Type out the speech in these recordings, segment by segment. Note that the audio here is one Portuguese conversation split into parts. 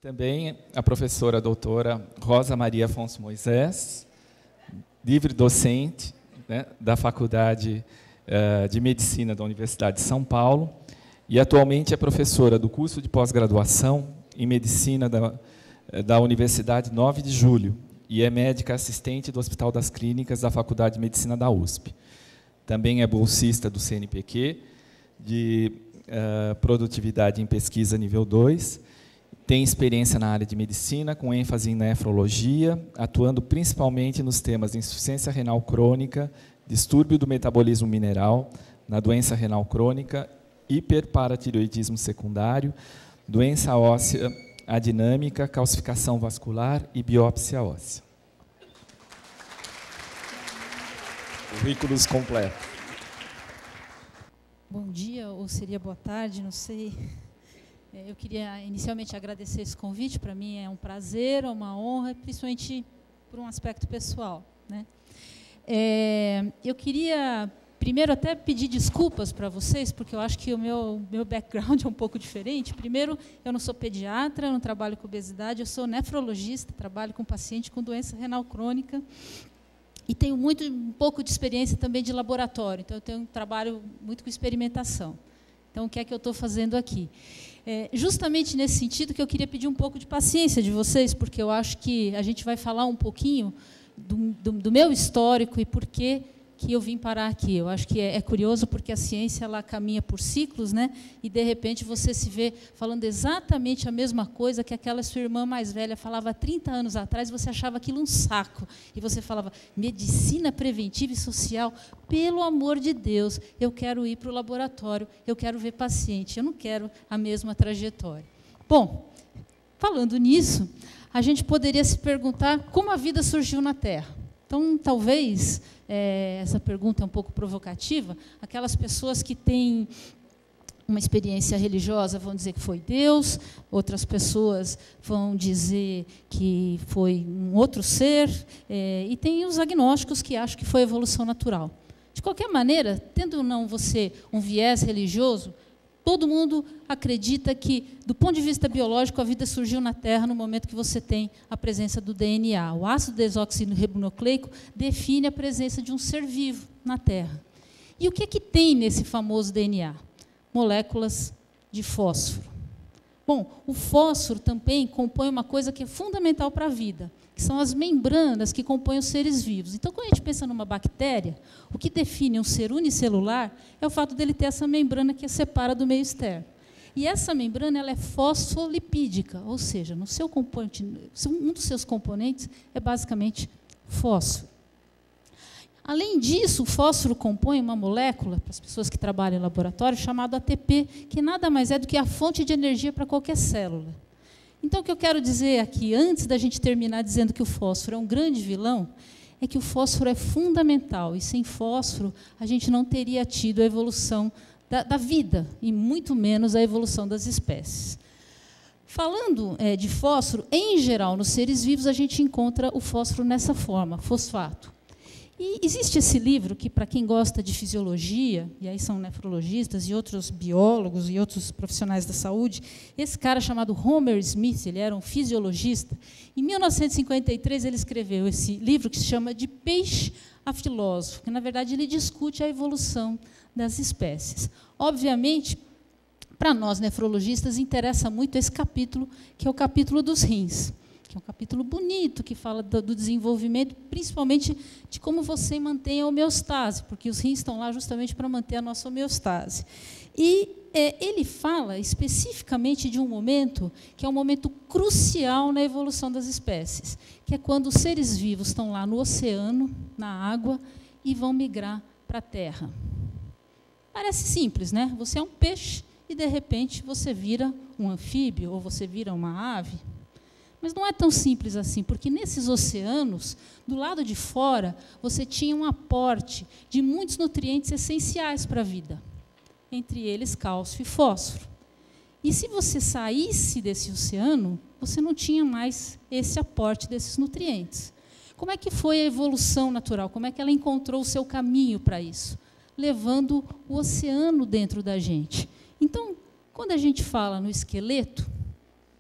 Também a professora doutora Rosa Maria Afonso Moisés, livre docente, né, da Faculdade de Medicina da Universidade de São Paulo, e atualmente é professora do curso de pós-graduação em Medicina da Universidade 9 de Julho, e é médica assistente do Hospital das Clínicas da Faculdade de Medicina da USP. Também é bolsista do CNPq, de produtividade em pesquisa nível 2, tem experiência na área de medicina, com ênfase em nefrologia, atuando principalmente nos temas de insuficiência renal crônica, distúrbio do metabolismo mineral, na doença renal crônica, hiperparatireoidismo secundário, doença óssea adinâmica, calcificação vascular e biópsia óssea. Currículos completos. Bom dia, ou seria boa tarde, não sei. Eu queria inicialmente agradecer esse convite, para mim é um prazer, é uma honra, principalmente por um aspecto pessoal, né? Eu queria primeiro até pedir desculpas para vocês, porque eu acho que o meu background é um pouco diferente. Primeiro, eu não sou pediatra, eu não trabalho com obesidade, eu sou nefrologista, trabalho com paciente com doença renal crônica e tenho um pouco de experiência também de laboratório, então eu tenho um trabalho muito com experimentação. Então, o que é que eu estou fazendo aqui? Justamente nesse sentido que eu queria pedir um pouco de paciência de vocês, porque eu acho que a gente vai falar um pouquinho do meu histórico e por que eu vim parar aqui. Eu acho que é curioso porque a ciência ela caminha por ciclos, né? E, de repente, você se vê falando exatamente a mesma coisa que aquela sua irmã mais velha falava há 30 anos atrás, você achava aquilo um saco. E você falava, medicina preventiva e social, pelo amor de Deus, eu quero ir para o laboratório, eu quero ver paciente, eu não quero a mesma trajetória. Bom, falando nisso, a gente poderia se perguntar como a vida surgiu na Terra. Então, talvez, essa pergunta é um pouco provocativa, aquelas pessoas que têm uma experiência religiosa vão dizer que foi Deus, outras pessoas vão dizer que foi um outro ser, e tem os agnósticos que acham que foi evolução natural. De qualquer maneira, tendo ou não você um viés religioso, todo mundo acredita que, do ponto de vista biológico, a vida surgiu na Terra no momento que você tem a presença do DNA. O ácido desoxirribonucleico define a presença de um ser vivo na Terra. E o que é que tem nesse famoso DNA? Moléculas de fósforo. Bom, o fósforo também compõe uma coisa que é fundamental para a vida, que são as membranas que compõem os seres vivos. Então, quando a gente pensa numa bactéria, o que define um ser unicelular é o fato dele ter essa membrana que a separa do meio externo. E essa membrana ela é fosfolipídica, ou seja, no seu componente, um dos seus componentes é basicamente fósforo. Além disso, o fósforo compõe uma molécula, para as pessoas que trabalham em laboratório, chamada ATP, que nada mais é do que a fonte de energia para qualquer célula. Então, o que eu quero dizer aqui, antes da gente terminar dizendo que o fósforo é um grande vilão, é que o fósforo é fundamental, e sem fósforo a gente não teria tido a evolução da vida, e muito menos a evolução das espécies. Falando de fósforo, em geral, nos seres vivos, a gente encontra o fósforo nessa forma, fosfato. E existe esse livro que, para quem gosta de fisiologia, e aí são nefrologistas e outros biólogos e outros profissionais da saúde, esse cara chamado Homer Smith, ele era um fisiologista, em 1953 ele escreveu esse livro que se chama De Peixe a Filósofo, que, na verdade, ele discute a evolução das espécies. Obviamente, para nós nefrologistas, interessa muito esse capítulo, que é o capítulo dos rins. É um capítulo bonito, que fala do desenvolvimento, principalmente de como você mantém a homeostase, porque os rins estão lá justamente para manter a nossa homeostase. E ele fala especificamente de um momento que é um momento crucial na evolução das espécies, que é quando os seres vivos estão lá no oceano, na água, e vão migrar para a terra. Parece simples, né? Você é um peixe e, de repente, você vira um anfíbio ou você vira uma ave. Mas não é tão simples assim, porque nesses oceanos, do lado de fora, você tinha um aporte de muitos nutrientes essenciais para a vida, entre eles cálcio e fósforo. E se você saísse desse oceano, você não tinha mais esse aporte desses nutrientes. Como é que foi a evolução natural? Como é que ela encontrou o seu caminho para isso? Levando o oceano dentro da gente. Então, quando a gente fala no esqueleto,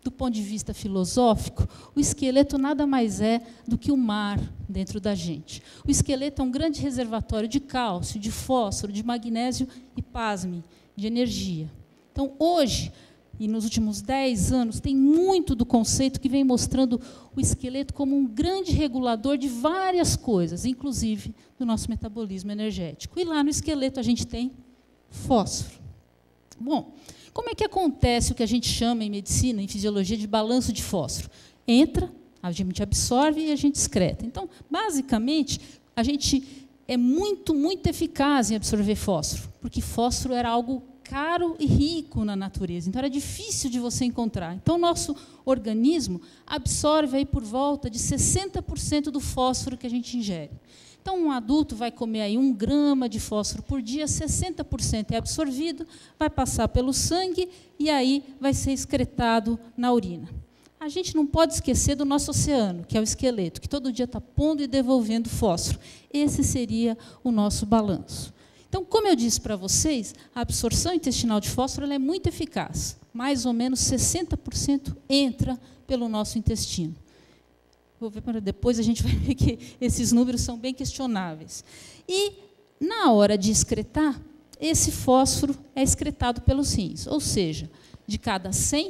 do ponto de vista filosófico, o esqueleto nada mais é do que o mar dentro da gente. O esqueleto é um grande reservatório de cálcio, de fósforo, de magnésio e, pasme, de energia. Então, hoje, e nos últimos 10 anos, tem muito do conceito que vem mostrando o esqueleto como um grande regulador de várias coisas, inclusive do nosso metabolismo energético. E lá no esqueleto a gente tem fósforo. Bom, como é que acontece o que a gente chama em medicina, em fisiologia, de balanço de fósforo? Entra, a gente absorve e a gente excreta. Então, basicamente, a gente é muito, muito eficaz em absorver fósforo, porque fósforo era algo caro e rico na natureza, então era difícil de você encontrar. Então, o nosso organismo absorve aí por volta de 60% do fósforo que a gente ingere. Então, um adulto vai comer aí 1 grama de fósforo por dia, 60% é absorvido, vai passar pelo sangue e aí vai ser excretado na urina. A gente não pode esquecer do nosso oceano, que é o esqueleto, que todo dia está pondo e devolvendo fósforo. Esse seria o nosso balanço. Então, como eu disse para vocês, a absorção intestinal de fósforo ela é muito eficaz. Mais ou menos 60% entra pelo nosso intestino. Vou ver para depois, a gente vai ver que esses números são bem questionáveis. E, na hora de excretar, esse fósforo é excretado pelos rins. Ou seja, de cada 100,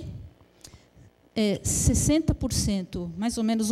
60%, mais ou menos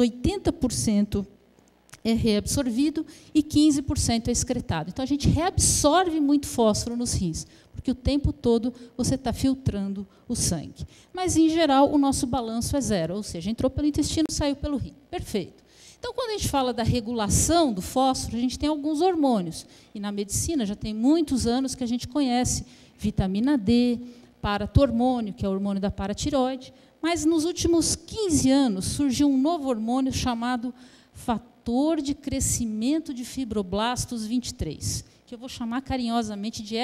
80%, é reabsorvido e 15% é excretado. Então, a gente reabsorve muito fósforo nos rins, porque o tempo todo você está filtrando o sangue. Mas, em geral, o nosso balanço é 0, ou seja, entrou pelo intestino, saiu pelo rim. Perfeito. Então, quando a gente fala da regulação do fósforo, a gente tem alguns hormônios. E na medicina já tem muitos anos que a gente conhece vitamina D, paratormônio, que é o hormônio da paratireoide. Mas, nos últimos 15 anos, surgiu um novo hormônio chamado fator de crescimento de fibroblastos 23, que eu vou chamar carinhosamente de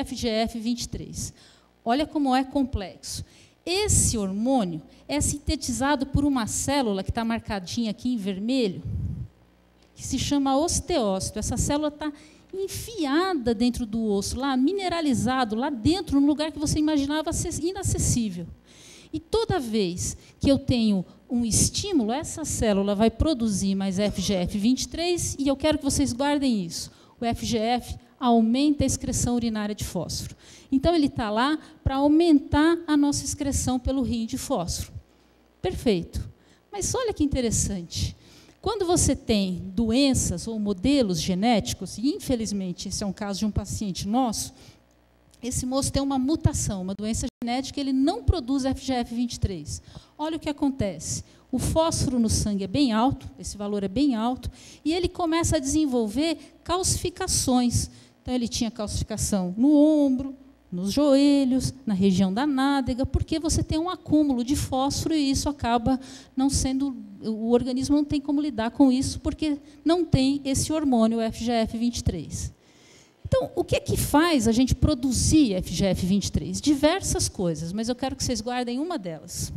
FGF23. Olha como é complexo. Esse hormônio é sintetizado por uma célula que está marcadinha aqui em vermelho, que se chama osteócito. Essa célula está enfiada dentro do osso, lá mineralizado, lá dentro, num lugar que você imaginava inacessível. E toda vez que eu tenho um estímulo, essa célula vai produzir mais FGF23, e eu quero que vocês guardem isso. O FGF aumenta a excreção urinária de fósforo. Então, ele está lá para aumentar a nossa excreção pelo rim de fósforo. Perfeito. Mas olha que interessante. Quando você tem doenças ou modelos genéticos, e infelizmente esse é um caso de um paciente nosso, esse moço tem uma mutação, uma doença genética, ele não produz FGF23. Olha o que acontece. O fósforo no sangue é bem alto, esse valor é bem alto, e ele começa a desenvolver calcificações. Então, ele tinha calcificação no ombro, nos joelhos, na região da nádega, porque você tem um acúmulo de fósforo e isso acaba não sendo... O organismo não tem como lidar com isso, porque não tem esse hormônio, o FGF23. Então, o que é que faz a gente produzir FGF23? Diversas coisas, mas eu quero que vocês guardem uma delas.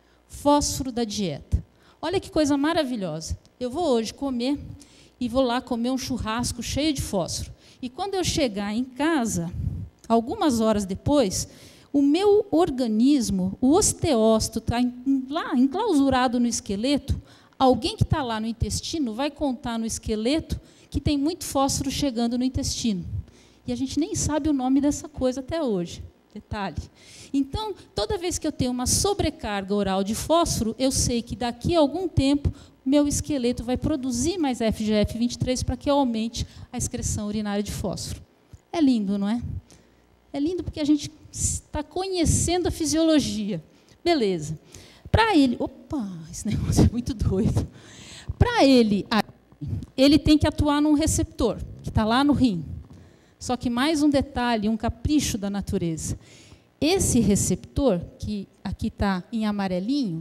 Fósforo da dieta. Olha que coisa maravilhosa. Eu vou hoje comer e vou lá comer um churrasco cheio de fósforo. E quando eu chegar em casa, algumas horas depois, o meu organismo, o osteócito, está lá enclausurado no esqueleto, alguém que está lá no intestino vai contar no esqueleto que tem muito fósforo chegando no intestino. E a gente nem sabe o nome dessa coisa até hoje. Detalhe. Então, toda vez que eu tenho uma sobrecarga oral de fósforo, eu sei que daqui a algum tempo, meu esqueleto vai produzir mais FGF23 para que eu aumente a excreção urinária de fósforo. É lindo, não é? É lindo porque a gente está conhecendo a fisiologia. Beleza. Para ele... Opa, esse negócio é muito doido. Para ele tem que atuar num receptor, que está lá no rim. Só que mais um detalhe, um capricho da natureza. Esse receptor, que aqui está em amarelinho,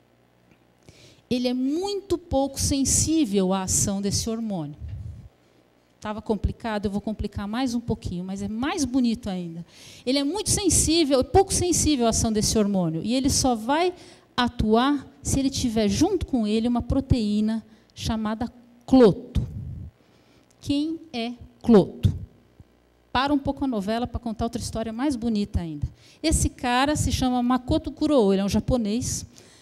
ele é muito pouco sensível à ação desse hormônio. Estava complicado, eu vou complicar mais um pouquinho, mas é mais bonito ainda. Ele é muito sensível, pouco sensível à ação desse hormônio, e ele só vai atuar se ele tiver junto com ele uma proteína chamada cloto. Quem é cloto? Para um pouco a novela para contar outra história mais bonita ainda. Esse cara se chama Makoto Kuroo, ele é um japonês.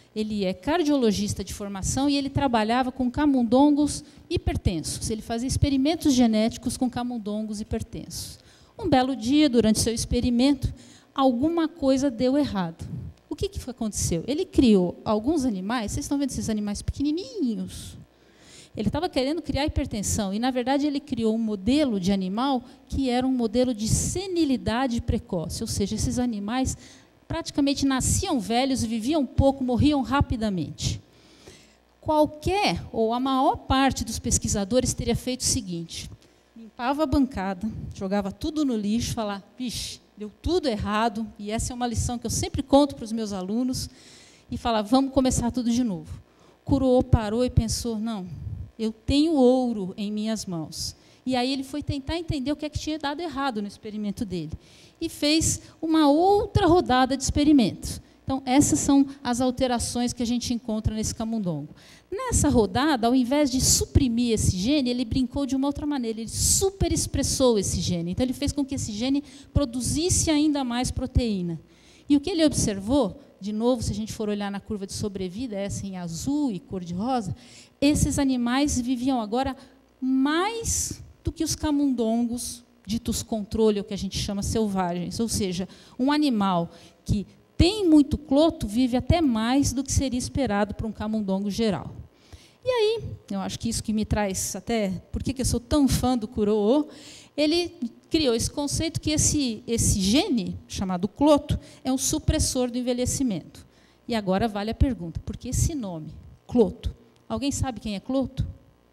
Ele é cardiologista de formação e ele trabalhava com camundongos hipertensos. Ele fazia experimentos genéticos com camundongos hipertensos. Um belo dia, durante seu experimento, alguma coisa deu errado. O que aconteceu? Ele criou alguns animais, vocês estão vendo esses animais pequenininhos? Ele estava querendo criar hipertensão, e, na verdade, ele criou um modelo de animal que era um modelo de senilidade precoce, ou seja, esses animais praticamente nasciam velhos, viviam pouco, morriam rapidamente. Qualquer, ou a maior parte dos pesquisadores teria feito o seguinte: limpava a bancada, jogava tudo no lixo, falava, vixe, deu tudo errado, e essa é uma lição que eu sempre conto para os meus alunos, e falava, vamos começar tudo de novo. Kuroô parou e pensou, não, eu tenho ouro em minhas mãos. E aí ele foi tentar entender o que é que tinha dado errado no experimento dele. E fez uma outra rodada de experimentos. Então, essas são as alterações que a gente encontra nesse camundongo. Nessa rodada, ao invés de suprimir esse gene, ele brincou de uma outra maneira, ele superexpressou esse gene. Então, ele fez com que esse gene produzisse ainda mais proteína. E o que ele observou, de novo, se a gente for olhar na curva de sobrevida, essa em azul e cor-de-rosa, esses animais viviam agora mais do que os camundongos ditos controle, o que a gente chama selvagens. Ou seja, um animal que tem muito cloto vive até mais do que seria esperado para um camundongo geral. E aí, eu acho que isso que me traz até, por que eu sou tão fã do Kuroô, ele criou esse conceito que esse gene, chamado cloto, é um supressor do envelhecimento. E agora vale a pergunta, por que esse nome, cloto? Alguém sabe quem é Cloto?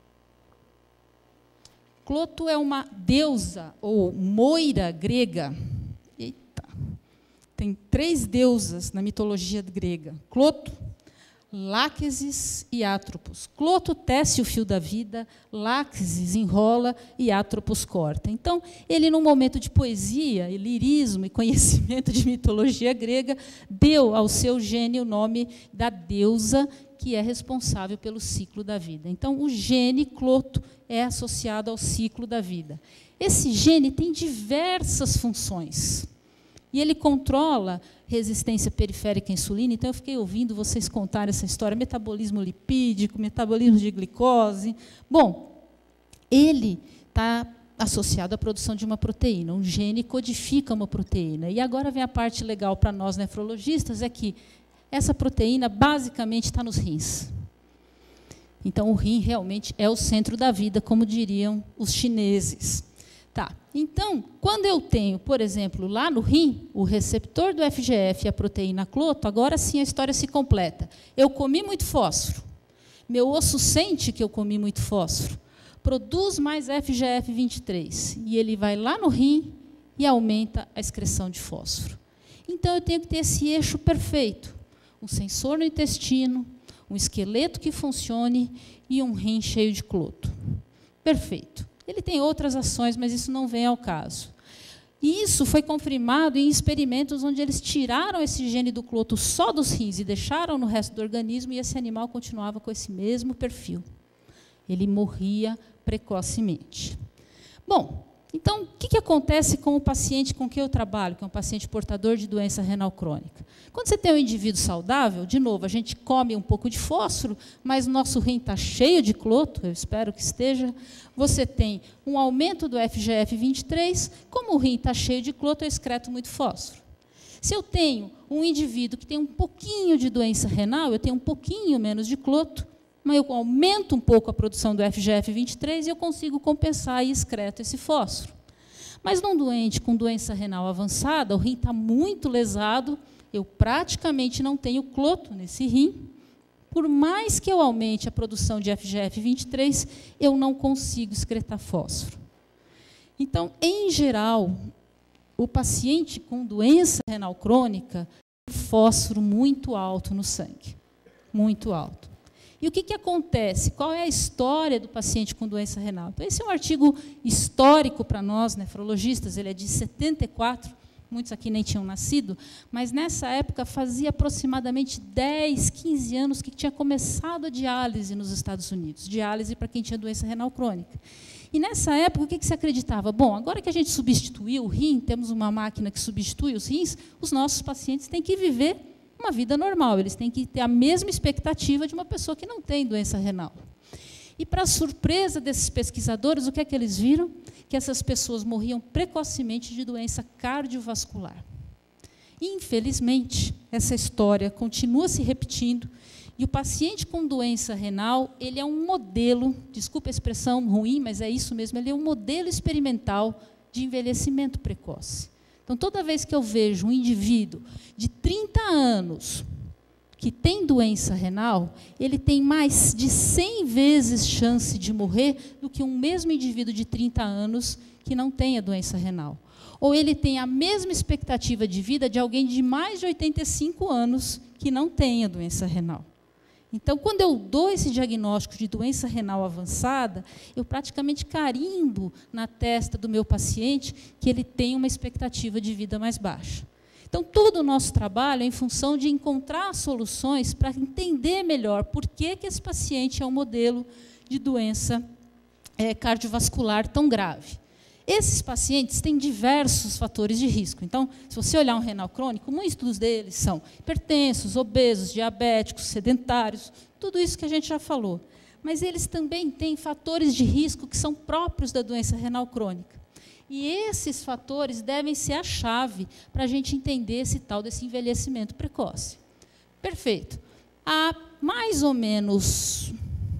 Cloto é uma deusa, ou moira grega. Eita. Tem 3 deusas na mitologia grega. Cloto, Láquesis e Atropos. Cloto tece o fio da vida, Láquesis enrola e Atropos corta. Então, ele, num momento de poesia, e lirismo e conhecimento de mitologia grega, deu ao seu gene o nome da deusa que é responsável pelo ciclo da vida. Então, o gene cloto é associado ao ciclo da vida. Esse gene tem diversas funções. E ele controla resistência periférica à insulina. Então, eu fiquei ouvindo vocês contarem essa história, metabolismo lipídico, metabolismo de glicose. Bom, ele está associado à produção de uma proteína. Um gene codifica uma proteína. E agora vem a parte legal para nós nefrologistas, é que essa proteína, basicamente, está nos rins. Então, o rim realmente é o centro da vida, como diriam os chineses. Tá. Então, quando eu tenho, por exemplo, lá no rim, o receptor do FGF e a proteína cloto, agora sim a história se completa. Eu comi muito fósforo. Meu osso sente que eu comi muito fósforo. Produz mais FGF23. E ele vai lá no rim e aumenta a excreção de fósforo. Então, eu tenho que ter esse eixo perfeito. Um sensor no intestino, um esqueleto que funcione e um rim cheio de cloto. Perfeito. Ele tem outras ações, mas isso não vem ao caso. E isso foi confirmado em experimentos onde eles tiraram esse gene do cloto só dos rins e deixaram no resto do organismo, e esse animal continuava com esse mesmo perfil. Ele morria precocemente. Bom, então, o que acontece com o paciente com quem eu trabalho, que é um paciente portador de doença renal crônica? Quando você tem um indivíduo saudável, de novo, a gente come um pouco de fósforo, mas o nosso rim está cheio de cloto, eu espero que esteja. Você tem um aumento do FGF23, como o rim está cheio de cloto, eu excreto muito fósforo. Se eu tenho um indivíduo que tem um pouquinho de doença renal, eu tenho um pouquinho menos de cloto, mas eu aumento um pouco a produção do FGF23 e eu consigo compensar e excreto esse fósforo. Mas num doente com doença renal avançada, o rim está muito lesado, eu praticamente não tenho cloto nesse rim. Por mais que eu aumente a produção de FGF23, eu não consigo excretar fósforo. Então, em geral, o paciente com doença renal crônica tem fósforo muito alto no sangue, muito alto. E o que acontece? Qual é a história do paciente com doença renal? Então, esse é um artigo histórico para nós, nefrologistas, ele é de 74, muitos aqui nem tinham nascido, mas nessa época fazia aproximadamente 10, 15 anos que tinha começado a diálise nos Estados Unidos, diálise para quem tinha doença renal crônica. E nessa época, o que se acreditava? Bom, agora que a gente substituiu o rim, temos uma máquina que substitui os rins, os nossos pacientes têm que viver uma vida normal, eles têm que ter a mesma expectativa de uma pessoa que não tem doença renal. E, para surpresa desses pesquisadores, o que é que eles viram? Que essas pessoas morriam precocemente de doença cardiovascular. Infelizmente, essa história continua se repetindo, e o paciente com doença renal, ele é um modelo, desculpa a expressão ruim, mas é isso mesmo, ele é um modelo experimental de envelhecimento precoce. Então, toda vez que eu vejo um indivíduo de 30 anos que tem doença renal, ele tem mais de 100 vezes chance de morrer do que um mesmo indivíduo de 30 anos que não tenha doença renal. Ou ele tem a mesma expectativa de vida de alguém de mais de 85 anos que não tenha doença renal. Então, quando eu dou esse diagnóstico de doença renal avançada, eu praticamente carimbo na testa do meu paciente que ele tem uma expectativa de vida mais baixa. Então, todo o nosso trabalho é em função de encontrar soluções para entender melhor por que esse paciente é um modelo de doença cardiovascular tão grave. Esses pacientes têm diversos fatores de risco. Então, se você olhar um renal crônico, muitos deles são hipertensos, obesos, diabéticos, sedentários, tudo isso que a gente já falou. Mas eles também têm fatores de risco que são próprios da doença renal crônica. E esses fatores devem ser a chave para a gente entender esse tal desse envelhecimento precoce. Perfeito. Há mais ou menos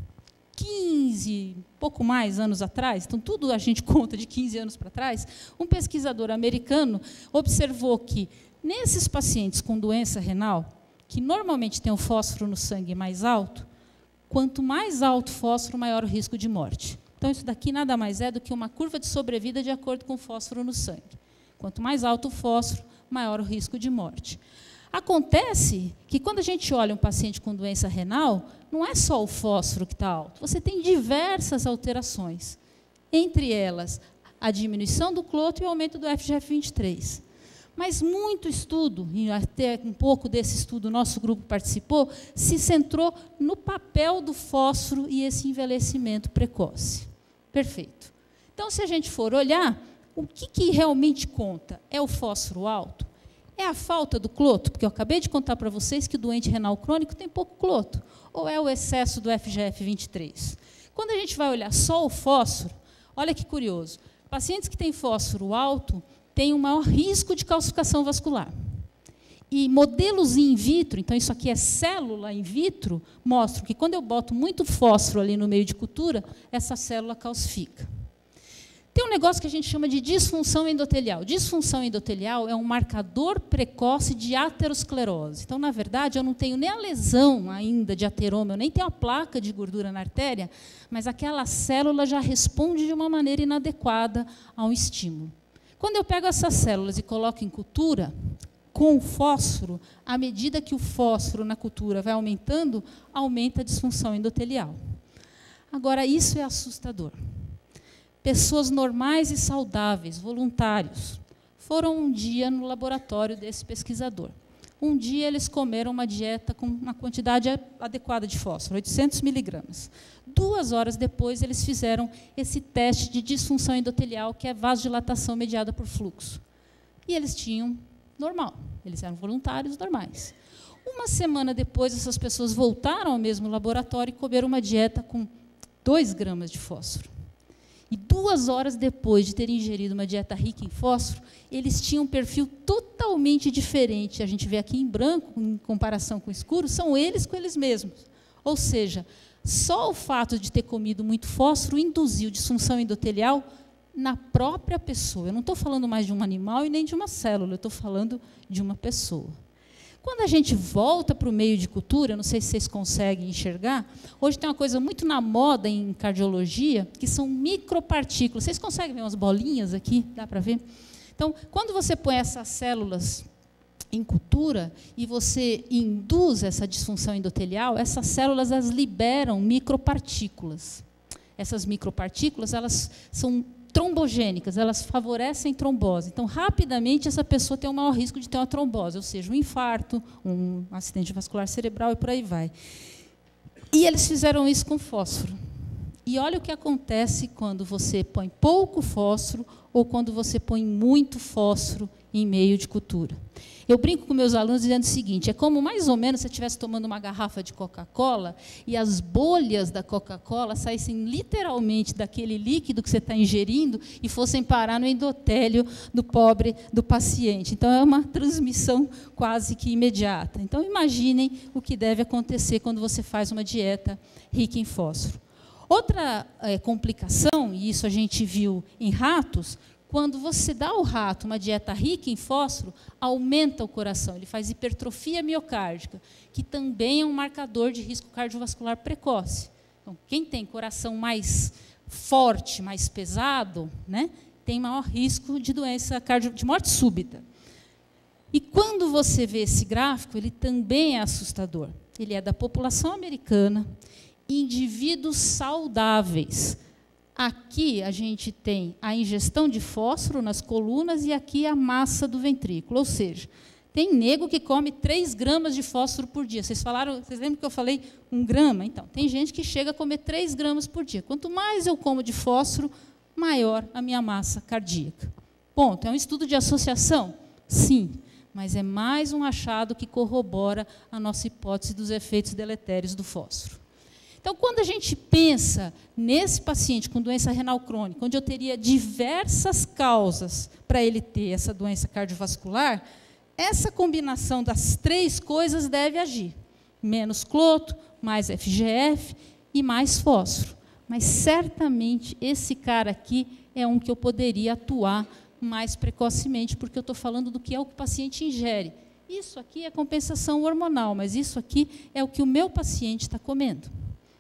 15, pouco mais anos atrás, então tudo a gente conta de 15 anos para trás, um pesquisador americano observou que nesses pacientes com doença renal, que normalmente têm o fósforo no sangue mais alto, quanto mais alto o fósforo, maior o risco de morte. Então, isso daqui nada mais é do que uma curva de sobrevida de acordo com o fósforo no sangue. Quanto mais alto o fósforo, maior o risco de morte. Acontece que, quando a gente olha um paciente com doença renal, não é só o fósforo que está alto. Você tem diversas alterações. Entre elas, a diminuição do cloto e o aumento do FGF23. Mas muito estudo, e até um pouco desse estudo o nosso grupo participou, se centrou no papel do fósforo e esse envelhecimento precoce. Perfeito. Então, se a gente for olhar, o que realmente conta? É o fósforo alto? É a falta do cloto? Porque eu acabei de contar para vocês que o doente renal crônico tem pouco cloto. Ou é o excesso do FGF23? Quando a gente vai olhar só o fósforo, olha que curioso. Pacientes que têm fósforo alto têm um maior risco de calcificação vascular. E modelos in vitro, então isso aqui é célula in vitro, mostram que quando eu boto muito fósforo ali no meio de cultura, essa célula calcifica. Tem um negócio que a gente chama de disfunção endotelial. Disfunção endotelial é um marcador precoce de aterosclerose. Então, na verdade, eu não tenho nem a lesão ainda de ateroma, eu nem tenho a placa de gordura na artéria, mas aquela célula já responde de uma maneira inadequada ao estímulo. Quando eu pego essas células e coloco em cultura, com o fósforo, à medida que o fósforo na cultura vai aumentando, aumenta a disfunção endotelial. Agora, isso é assustador. Pessoas normais e saudáveis, voluntários, foram um dia no laboratório desse pesquisador. Um dia eles comeram uma dieta com uma quantidade adequada de fósforo, 800 miligramas. 2 horas depois, eles fizeram esse teste de disfunção endotelial, que é vasodilatação mediada por fluxo. E eles tinham normal, eles eram voluntários normais. 1 semana depois, essas pessoas voltaram ao mesmo laboratório e comeram uma dieta com 2 gramas de fósforo. E 2 horas depois de terem ingerido uma dieta rica em fósforo, eles tinham um perfil totalmente diferente. A gente vê aqui em branco, em comparação com o escuro, são eles com eles mesmos. Ou seja, só o fato de ter comido muito fósforo induziu disfunção endotelial na própria pessoa. Eu não estou falando mais de um animal e nem de uma célula, eu estou falando de uma pessoa. Quando a gente volta para o meio de cultura, não sei se vocês conseguem enxergar, hoje tem uma coisa muito na moda em cardiologia, que são micropartículas. Vocês conseguem ver umas bolinhas aqui? Dá para ver? Então, quando você põe essas células em cultura e você induz essa disfunção endotelial, essas células elas liberam micropartículas. Essas micropartículas elas são trombogênicas, elas favorecem trombose. Então, rapidamente, essa pessoa tem um maior risco de ter uma trombose, ou seja, um infarto, um acidente vascular cerebral e por aí vai. E eles fizeram isso com fósforo. E olha o que acontece quando você põe pouco fósforo ou quando você põe muito fósforo em meio de cultura. Eu brinco com meus alunos dizendo o seguinte, é como mais ou menos se você estivesse tomando uma garrafa de Coca-Cola e as bolhas da Coca-Cola saíssem literalmente daquele líquido que você está ingerindo e fossem parar no endotélio do paciente. Então, é uma transmissão quase que imediata. Então, imaginem o que deve acontecer quando você faz uma dieta rica em fósforo. Outra complicação, e isso a gente viu em ratos, quando você dá ao rato uma dieta rica em fósforo, aumenta o coração, ele faz hipertrofia miocárdica, que também é um marcador de risco cardiovascular precoce. Então, quem tem coração mais forte, mais pesado, né, tem maior risco de doença de morte súbita. E quando você vê esse gráfico, ele também é assustador. Ele é da população americana, indivíduos saudáveis. Aqui a gente tem a ingestão de fósforo nas colunas e aqui a massa do ventrículo. Ou seja, tem nego que come 3 gramas de fósforo por dia. Vocês lembram que eu falei 1 grama? Então, tem gente que chega a comer 3 gramas por dia. Quanto mais eu como de fósforo, maior a minha massa cardíaca. Ponto. É um estudo de associação? Sim. Mas é mais um achado que corrobora a nossa hipótese dos efeitos deletérios do fósforo. Então, quando a gente pensa nesse paciente com doença renal crônica, onde eu teria diversas causas para ele ter essa doença cardiovascular, essa combinação das 3 coisas deve agir. Menos cloto, mais FGF e mais fósforo. Mas, certamente, esse cara aqui é um que eu poderia atuar mais precocemente, porque eu estou falando do que é o que o paciente ingere. Isso aqui é compensação hormonal, mas isso aqui é o que o meu paciente está comendo.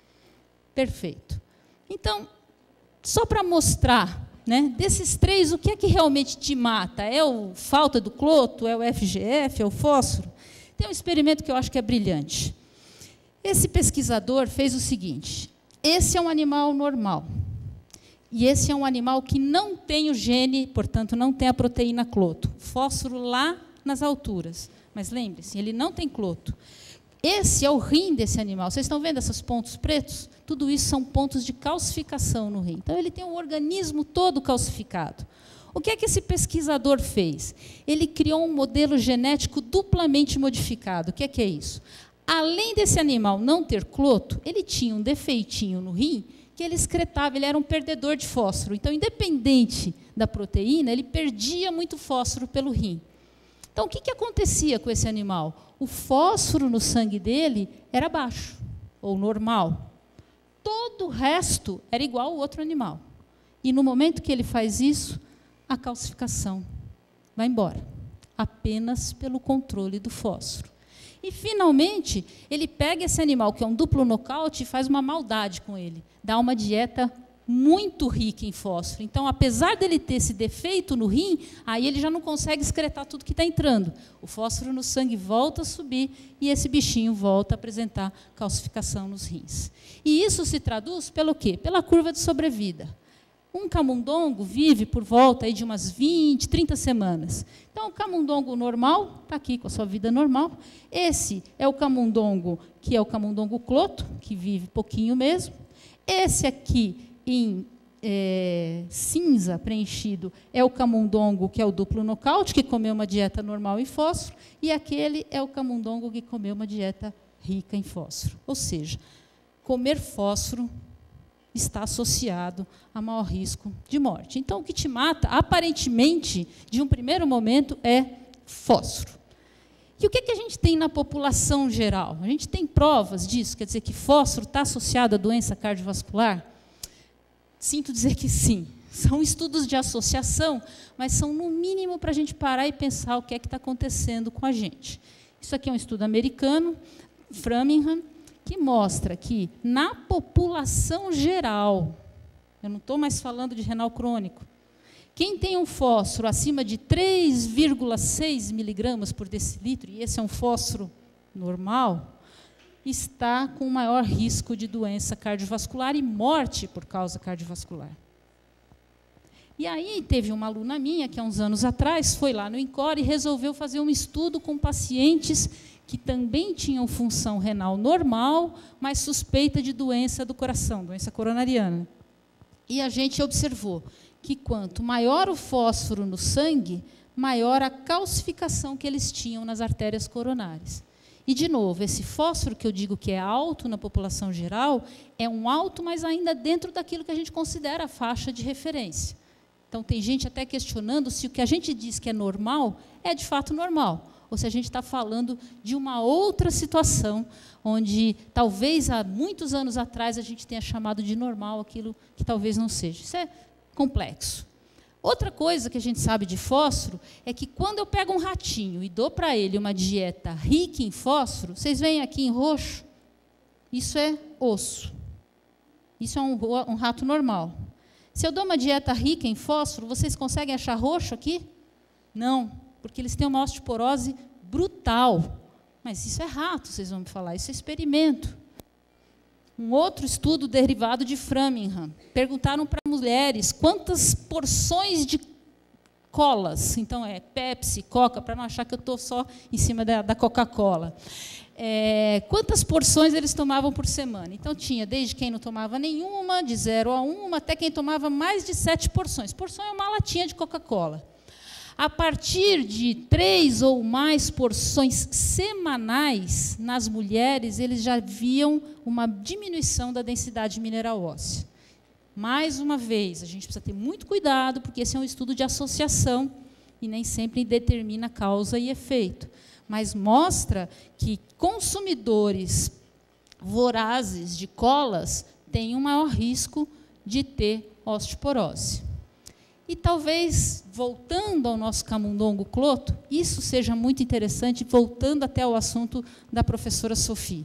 Perfeito. Então, só para mostrar, né, desses 3, o que é que realmente te mata? É a falta do cloto? É o FGF? É o fósforo? Tem um experimento que eu acho que é brilhante. Esse pesquisador fez o seguinte, esse é um animal normal, e esse é um animal que não tem o gene, portanto, não tem a proteína cloto. Fósforo lá nas alturas. Mas lembre-se, ele não tem cloto. Esse é o rim desse animal. Vocês estão vendo esses pontos pretos? Tudo isso são pontos de calcificação no rim. Então, ele tem o organismo todo calcificado. O que é que esse pesquisador fez? Ele criou um modelo genético duplamente modificado. O que é isso? Além desse animal não ter cloto, ele tinha um defeitinho no rim que ele excretava, ele era um perdedor de fósforo. Então, independente da proteína, ele perdia muito fósforo pelo rim. Então, o que acontecia com esse animal? O fósforo no sangue dele era baixo, ou normal. Todo o resto era igual ao outro animal. E no momento que ele faz isso, a calcificação vai embora, apenas pelo controle do fósforo. E, finalmente, ele pega esse animal, que é um duplo nocaute, e faz uma maldade com ele. Dá uma dieta muito rica em fósforo. Então, apesar dele ter esse defeito no rim, aí ele já não consegue excretar tudo que está entrando. O fósforo no sangue volta a subir e esse bichinho volta a apresentar calcificação nos rins. E isso se traduz pelo quê? Pela curva de sobrevida. Um camundongo vive por volta aí de umas 20, 30 semanas. Então, o camundongo normal está aqui com a sua vida normal. Esse é o camundongo, que é o camundongo cloto, que vive pouquinho mesmo. Esse aqui, em cinza preenchido, é o camundongo, que é o duplo nocaute, que comeu uma dieta normal em fósforo, e aquele é o camundongo que comeu uma dieta rica em fósforo. Ou seja, comer fósforo está associado a maior risco de morte. Então, o que te mata, aparentemente, de um primeiro momento, é fósforo. E o que a gente tem na população geral? A gente tem provas disso, quer dizer que fósforo está associado à doença cardiovascular? Sinto dizer que sim. São estudos de associação, mas são, no mínimo, para a gente parar e pensar o que é que está acontecendo com a gente. Isso aqui é um estudo americano, Framingham, que mostra que, na população geral, eu não estou mais falando de renal crônico, quem tem um fósforo acima de 3,6 miligramas por decilitro, e esse é um fósforo normal, está com maior risco de doença cardiovascular e morte por causa cardiovascular. E aí teve uma aluna minha, que há uns anos atrás, foi lá no INCOR e resolveu fazer um estudo com pacientes que também tinham função renal normal, mas suspeita de doença do coração, doença coronariana. E a gente observou que quanto maior o fósforo no sangue, maior a calcificação que eles tinham nas artérias coronárias. E, de novo, esse fósforo que eu digo que é alto na população geral, é um alto, mas ainda dentro daquilo que a gente considera a faixa de referência. Então, tem gente até questionando se o que a gente diz que é normal é de fato normal, ou se a gente está falando de uma outra situação, onde talvez há muitos anos atrás a gente tenha chamado de normal aquilo que talvez não seja. Isso é complexo. Outra coisa que a gente sabe de fósforo é que quando eu pego um ratinho e dou para ele uma dieta rica em fósforo, vocês veem aqui em roxo? Isso é osso. Isso é um rato normal. Se eu dou uma dieta rica em fósforo, vocês conseguem achar roxo aqui? Não, porque eles têm uma osteoporose brutal. Mas isso é rato, vocês vão me falar, isso é experimento. Um outro estudo derivado de Framingham. Perguntaram para mulheres quantas porções de colas, então é Pepsi, Coca, para não achar que eu estou só em cima da Coca-Cola. Quantas porções eles tomavam por semana? Então, tinha desde quem não tomava nenhuma, de 0 a 1, até quem tomava mais de 7 porções. Porção é uma latinha de Coca-Cola. A partir de 3 ou mais porções semanais, nas mulheres, eles já viam uma diminuição da densidade mineral óssea. Mais uma vez, a gente precisa ter muito cuidado, porque esse é um estudo de associação e nem sempre determina causa e efeito. Mas mostra que consumidores vorazes de colas têm um maior risco de ter osteoporose. E talvez, voltando ao nosso camundongo cloto, isso seja muito interessante, voltando até ao assunto da professora Sophie.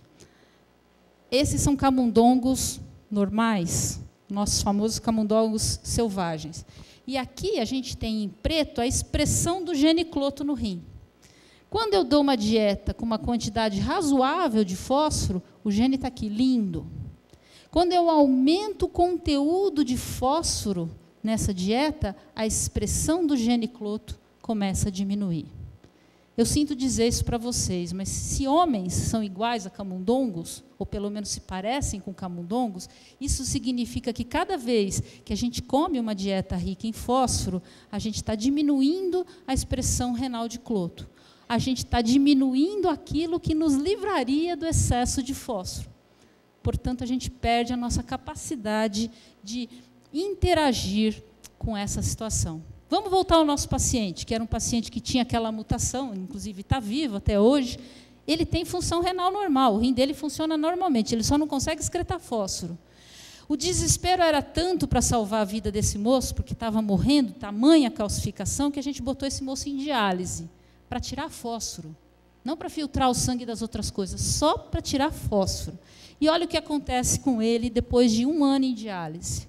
Esses são camundongos normais, nossos famosos camundongos selvagens. E aqui a gente tem em preto a expressão do gene cloto no rim. Quando eu dou uma dieta com uma quantidade razoável de fósforo, o gene está aqui, lindo. Quando eu aumento o conteúdo de fósforo nessa dieta, a expressão do gene cloto começa a diminuir. Eu sinto dizer isso para vocês, mas se homens são iguais a camundongos, ou pelo menos se parecem com camundongos, isso significa que cada vez que a gente come uma dieta rica em fósforo, a gente está diminuindo a expressão renal de cloto. A gente está diminuindo aquilo que nos livraria do excesso de fósforo. Portanto, a gente perde a nossa capacidade de interagir com essa situação. Vamos voltar ao nosso paciente, que era um paciente que tinha aquela mutação, inclusive está vivo até hoje. Ele tem função renal normal, o rim dele funciona normalmente, ele só não consegue excretar fósforo. O desespero era tanto para salvar a vida desse moço, porque estava morrendo, tamanha calcificação, que a gente botou esse moço em diálise, para tirar fósforo. Não para filtrar o sangue das outras coisas, só para tirar fósforo. E olha o que acontece com ele depois de 1 ano em diálise.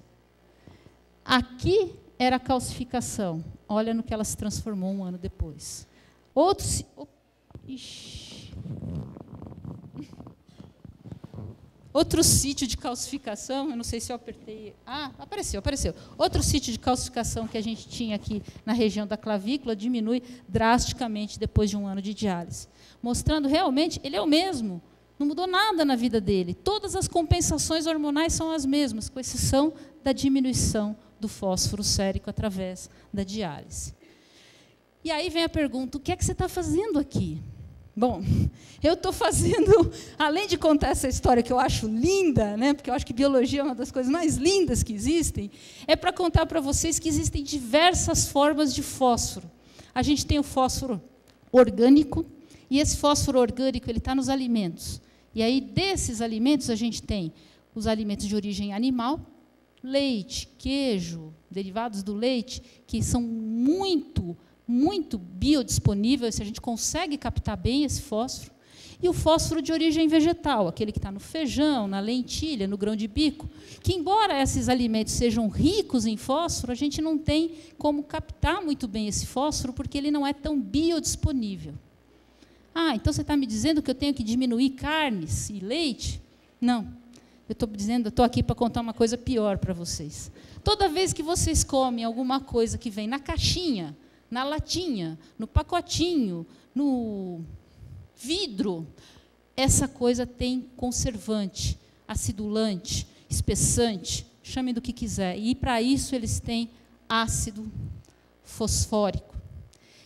Aqui era a calcificação. Olha no que ela se transformou 1 ano depois. Outro sítio de calcificação, eu não sei se eu apertei... Ah, apareceu. Outro sítio de calcificação que a gente tinha aqui na região da clavícula diminui drasticamente depois de 1 ano de diálise. Mostrando realmente, ele é o mesmo. Não mudou nada na vida dele. Todas as compensações hormonais são as mesmas, com exceção da diminuição do fósforo sérico através da diálise. E aí vem a pergunta, o que é que você está fazendo aqui? Bom, eu estou fazendo, além de contar essa história que eu acho linda, né, porque eu acho que biologia é uma das coisas mais lindas que existem, é para contar para vocês que existem diversas formas de fósforo. A gente tem o fósforo orgânico, e esse fósforo orgânico ele está nos alimentos. E aí, desses alimentos, a gente tem os alimentos de origem animal, leite, queijo, derivados do leite, que são muito biodisponíveis, se a gente consegue captar bem esse fósforo, e o fósforo de origem vegetal, aquele que está no feijão, na lentilha, no grão de bico, que, embora esses alimentos sejam ricos em fósforo, a gente não tem como captar muito bem esse fósforo, porque ele não é tão biodisponível. Ah, então você está me dizendo que eu tenho que diminuir carnes e leite? Não. Eu estou aqui para contar uma coisa pior para vocês. Toda vez que vocês comem alguma coisa que vem na caixinha, na latinha, no pacotinho, no vidro, essa coisa tem conservante, acidulante, espessante, chamem do que quiser. E, para isso, eles têm ácido fosfórico.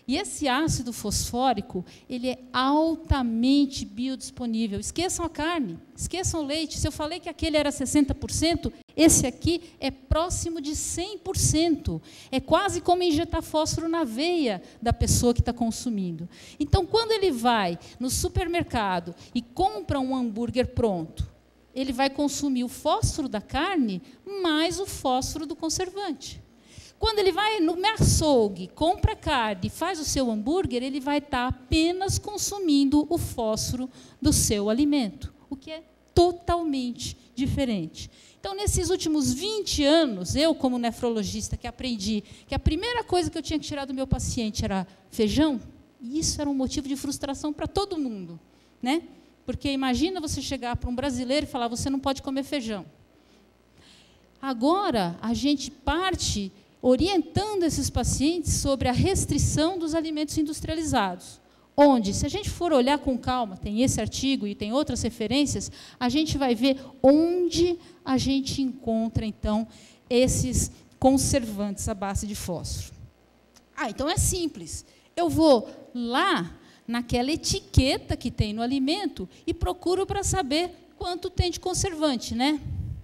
E esse ácido fosfórico, ele é altamente biodisponível. Esqueçam a carne, esqueçam o leite. Se eu falei que aquele era 60%, esse aqui é próximo de 100%. É quase como injetar fósforo na veia da pessoa que está consumindo. Então, quando ele vai no supermercado e compra um hambúrguer pronto, ele vai consumir o fósforo da carne mais o fósforo do conservante. Quando ele vai no açougue, compra carne e faz o seu hambúrguer, ele vai estar apenas consumindo o fósforo do seu alimento, o que é totalmente diferente. Então, nesses últimos 20 anos, eu, como nefrologista, que aprendi que a primeira coisa que eu tinha que tirar do meu paciente era feijão, e isso era um motivo de frustração para todo mundo, né? Porque imagina você chegar para um brasileiro e falar, você não pode comer feijão. Agora, a gente parte orientando esses pacientes sobre a restrição dos alimentos industrializados, onde, se a gente for olhar com calma, tem esse artigo e tem outras referências, a gente vai ver onde a gente encontra, então, esses conservantes à base de fósforo. Então é simples. Eu vou lá naquela etiqueta que tem no alimento e procuro para saber quanto tem de conservante, né?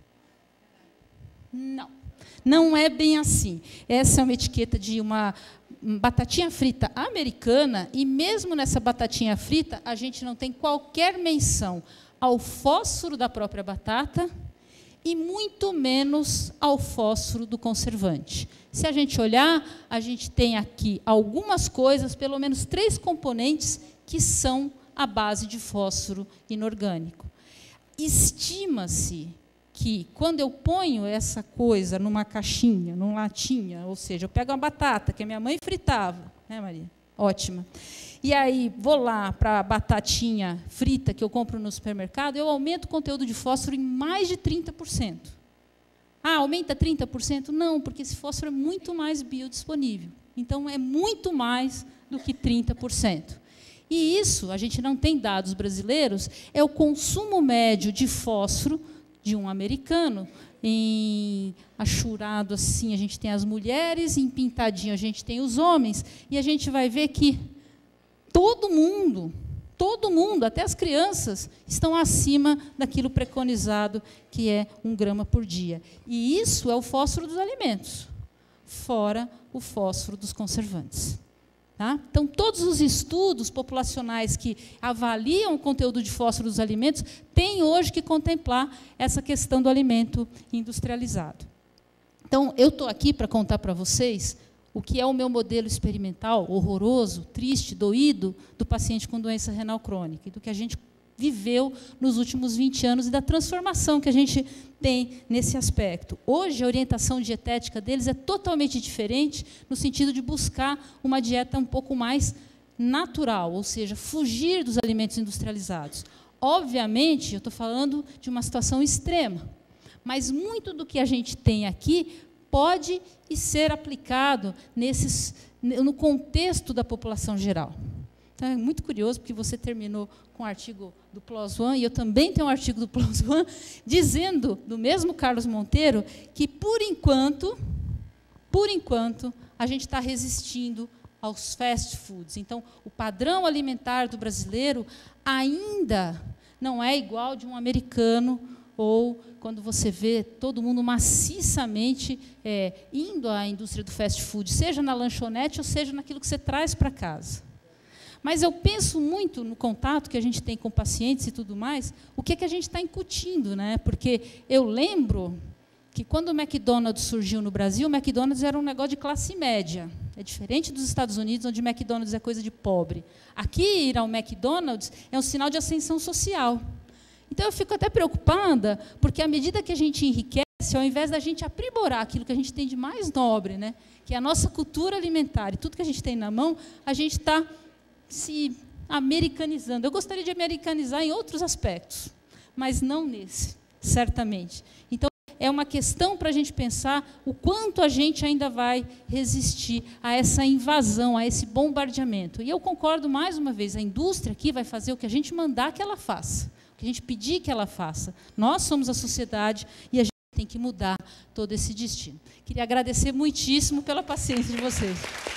Não é bem assim. Essa é uma etiqueta de uma batatinha frita americana, e mesmo nessa batatinha frita, a gente não tem qualquer menção ao fósforo da própria batata e muito menos ao fósforo do conservante. Se a gente olhar, a gente tem aqui algumas coisas, pelo menos 3 componentes, que são a base de fósforo inorgânico. Estima-se que, quando eu ponho essa coisa numa caixinha, numa latinha, ou seja, eu pego uma batata que a minha mãe fritava, né, Maria? Ótima. E aí vou lá para a batatinha frita que eu compro no supermercado, eu aumento o conteúdo de fósforo em mais de 30%. Aumenta 30%? Não, porque esse fósforo é muito mais biodisponível. Então, é muito mais do que 30%. E isso, a gente não tem dados brasileiros, é o consumo médio de fósforo de um americano. Em achurado assim, a gente tem as mulheres, em pintadinho a gente tem os homens, e a gente vai ver que todo mundo, até as crianças, estão acima daquilo preconizado, que é 1 grama por dia. E isso é o fósforo dos alimentos, fora o fósforo dos conservantes. Tá? Então, todos os estudos populacionais que avaliam o conteúdo de fósforo dos alimentos têm hoje que contemplar essa questão do alimento industrializado. Então, eu estou aqui para contar para vocês o que é o meu modelo experimental horroroso, triste, doído, do paciente com doença renal crônica, e do que a gente viveu nos últimos 20 anos e da transformação que a gente tem nesse aspecto. Hoje, a orientação dietética deles é totalmente diferente, no sentido de buscar uma dieta um pouco mais natural, ou seja, fugir dos alimentos industrializados. Obviamente, eu estou falando de uma situação extrema, mas muito do que a gente tem aqui pode e ser aplicado no contexto da população geral. Então, é muito curioso, porque você terminou com o artigo do PLOS ONE, e eu também tenho um artigo do PLOS ONE, dizendo, do mesmo Carlos Monteiro, que, por enquanto, a gente está resistindo aos fast foods. Então, o padrão alimentar do brasileiro ainda não é igual de um americano, ou quando você vê todo mundo maciçamente indo à indústria do fast food, seja na lanchonete ou seja naquilo que você traz para casa. Mas eu penso muito no contato que a gente tem com pacientes e tudo mais, o que é que a gente está incutindo, né? Porque eu lembro que, quando o McDonald's surgiu no Brasil, o McDonald's era um negócio de classe média. É diferente dos Estados Unidos, onde o McDonald's é coisa de pobre. Aqui, ir ao McDonald's é um sinal de ascensão social. Então, eu fico até preocupada, porque, à medida que a gente enriquece, ao invés da gente aprimorar aquilo que a gente tem de mais nobre, né, que é a nossa cultura alimentar e tudo que a gente tem na mão, a gente está se americanizando. Eu gostaria de americanizar em outros aspectos, mas não nesse, certamente. Então, é uma questão para a gente pensar o quanto a gente ainda vai resistir a essa invasão, a esse bombardeamento. E eu concordo, mais uma vez, a indústria aqui vai fazer o que a gente mandar que ela faça, o que a gente pedir que ela faça. Nós somos a sociedade e a gente tem que mudar todo esse destino. Queria agradecer muitíssimo pela paciência de vocês.